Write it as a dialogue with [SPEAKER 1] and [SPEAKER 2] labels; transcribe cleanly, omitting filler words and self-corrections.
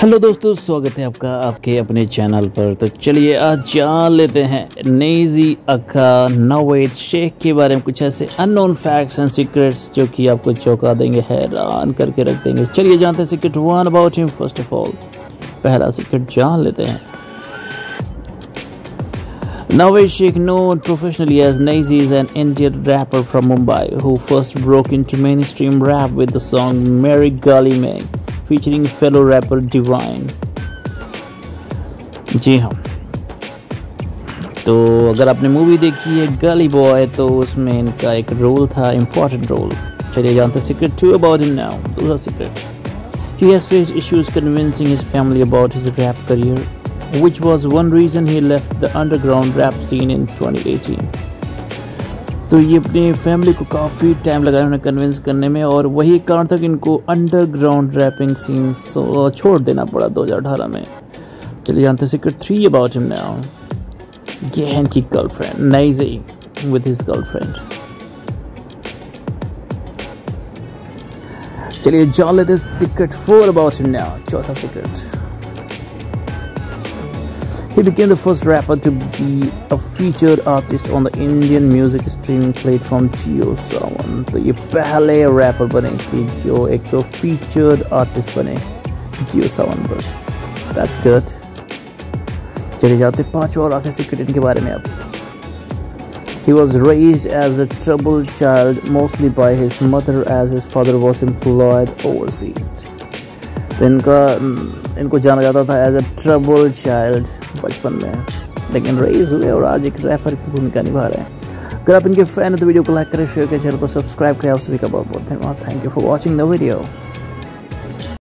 [SPEAKER 1] Hello दोस्तों, स्वागत है आपका आपके अपने चैनल पर। तो चलिए आज जान लेते हैं नेजी अक्का नवेद शेख के बारे में कुछ ऐसे अननोन फैक्ट्स एंड सीक्रेट्स जो कि आपको चौंका देंगे, हैरान करके रख देंगे। चलिए जानते हैं secret one about him. First of all पहला सीक्रेट जान लेते हैं। Naved Sheikh, known professionally as Nazy, is an Indian rapper from Mumbai who first broke into mainstream rap with the song "Merry Gully Mein," featuring fellow rapper Divine. जी हाँ, तो अगर आपने movie देखी है गली बॉय तो उसमें इनका एक रोल था, इम्पोर्टेंट रोल। चलिए जानते हैं secret two about him now. दूसरा secret, he has faced issues convincing his family about his rap career, which was one reason he left the underground rap scene in 2018. तो ये अपनी family को काफ़ी time लगाया उन्हें कन्विंस करने में, और वही कारण था कि इनको अंडरग्राउंड रैपिंग सीन छोड़ देना पड़ा 2018 में। चलिए जानते हैं सीक्रेट 3 अबाउट हिम नाउ। ये है इनकी गर्लफ्रेंड नाइजी विद हिज गर्लफ्रेंड। चलिए जान लेते हैं सीक्रेट 4 अबाउट हिम नाउ। चौथा secret, he became the first rapper to be a featured artist on the Indian music streaming platform JioSaavn। तो ये पहले रैपर बने कि जो एक तो फीचर्ड आर्टिस्ट बने JioSaavn पर। That's good। चले जाते 5 और आखिरी सीक्रेट इनके बारे में अब। He was raised as a troubled child mostly by his mother as his father was employed overseas। तो इनको जाना जाता था एज अ ट्रबल चाइल्ड बचपन में, लेकिन रेज हुए और आज एक रैपर की भूमिका निभा रहे हैं। अगर आप इनके फैन हैं तो वीडियो को लाइक करें, शेयर करें, चैनल को सब्सक्राइब करें। आप सभी का बहुत बहुत धन्यवाद। Thank you for watching the video.